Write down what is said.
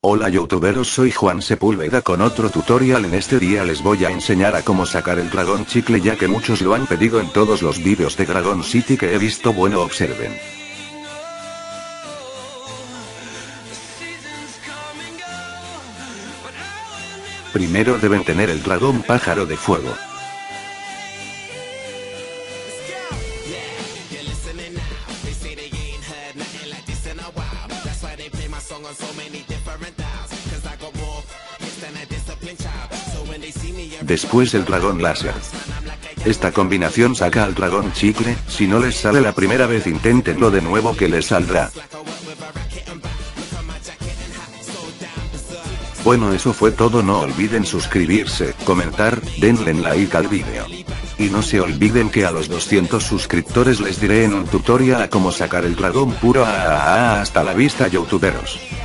Hola youtuberos, soy Juan Sepúlveda con otro tutorial. En este día les voy a enseñar a cómo sacar el dragón chicle, ya que muchos lo han pedido en todos los vídeos de Dragon City que he visto. Bueno, observen. Primero deben tener el dragón pájaro de fuego. Después el dragón láser. Esta combinación saca al dragón chicle. Si no les sale la primera vez, inténtenlo de nuevo que les saldrá. Bueno, eso fue todo. No olviden suscribirse, comentar, denle like al vídeo. Y no se olviden que a los 200 suscriptores les diré en un tutorial a cómo sacar el dragón puro. Hasta la vista youtuberos.